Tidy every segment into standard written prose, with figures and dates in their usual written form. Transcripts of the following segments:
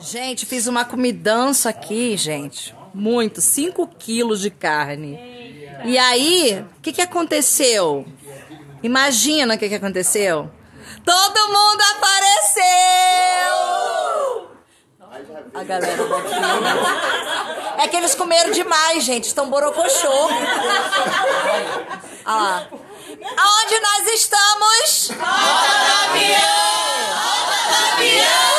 Gente, fiz uma comidança aqui, gente. Muito, 5 quilos de carne. E aí, o que aconteceu? Imagina o que aconteceu. Todo mundo apareceu! A galera daqui. É que eles comeram demais, gente. Estão borocochô. Olha lá. Aonde nós estamos? Roda do avião! Roda do avião!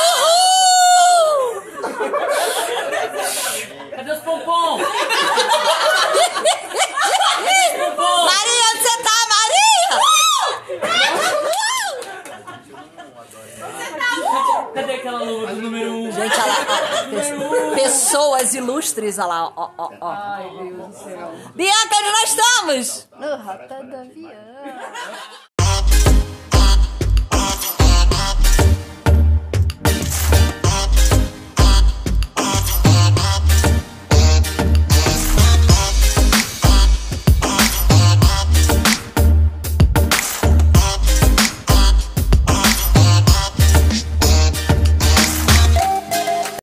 Cadê os pompom? Maria, onde você tá, Maria? Cadê aquela luva do número 1? Gente, olha lá, ó. Pessoas ilustres, olha lá, ó. Ai, Deus do céu. Bianca, onde nós estamos? No Rota do Avião.